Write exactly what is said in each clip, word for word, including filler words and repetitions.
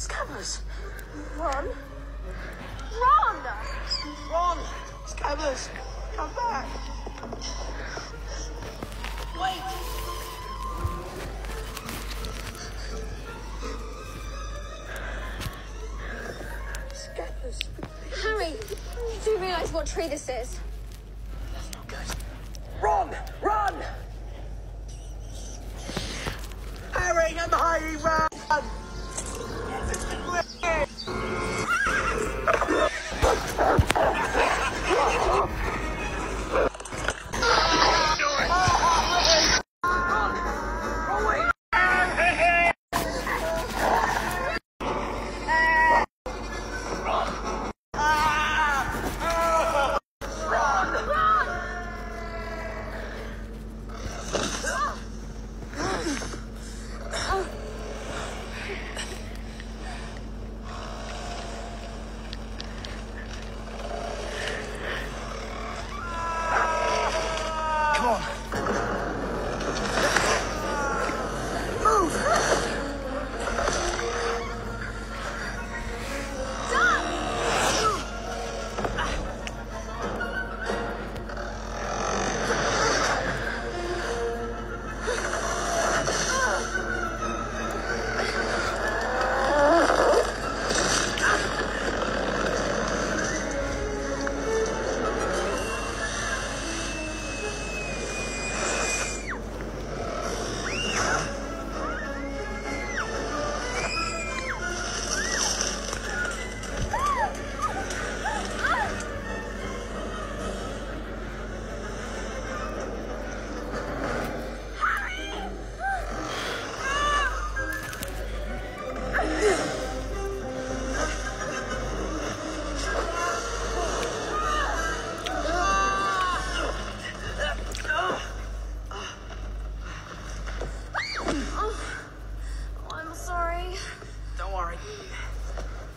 Scabbers! Ron? Ron! Ron! Scabbers! Come back! Wait! Scabbers! Harry, you do realise what tree this is? That's not good. Ron! Run! Harry, I'm behind you, run!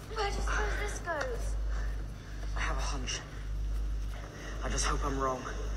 I just hope I'm wrong.